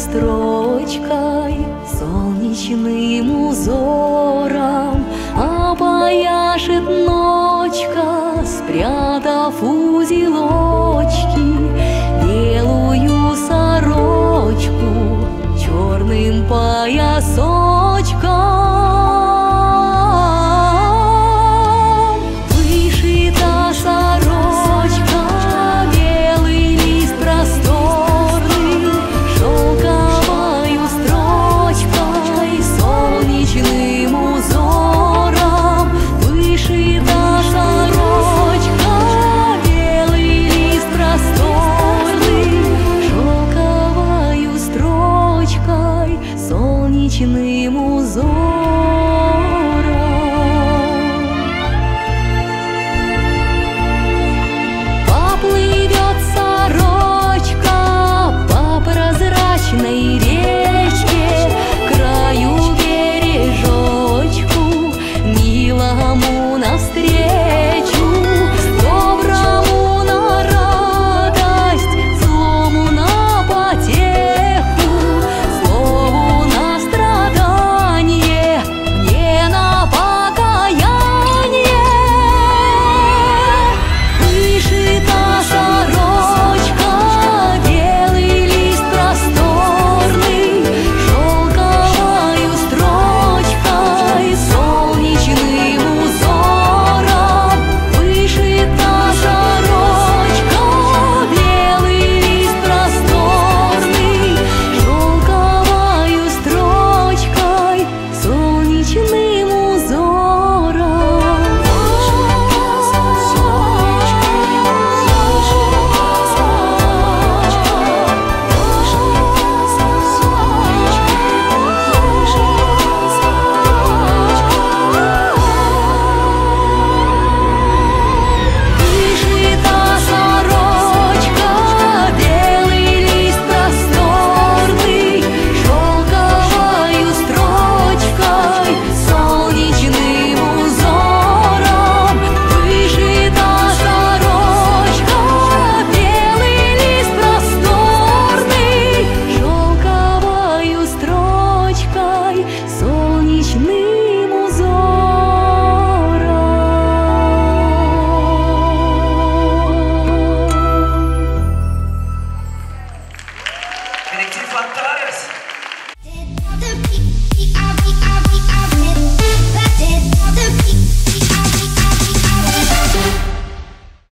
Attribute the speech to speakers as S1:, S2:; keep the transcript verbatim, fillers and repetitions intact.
S1: строчкой, солнечным узором опояшет ночка, спрятав узелочки, белую сорочку черным поясочком. Вышита сорочка, белый лист просторный, шелковою строчкой, солнечным узором. Вышита сорочка, белый лист просторный, шелковою строчкой, солнечным узором. Поплывет сорочка по прозрачной речке, к краю бережочку, милому навстречу, доброму на радость, злому на потеху, слову на страдание, мне на покаяние. Вышита сорочка, белый лист просторный, шелковою строчкой, солнечным узором. Вышита сорочка, белый лист просторный, шелковою строчкой, солнечным узором. Вышита сорочка, белый лист просторный, шелковою строчкой, солнечным узором. Вышита сорочка, белый лист просторный, шелковою строчкой, солнечным узором.
S2: Коллектив «Фонтан».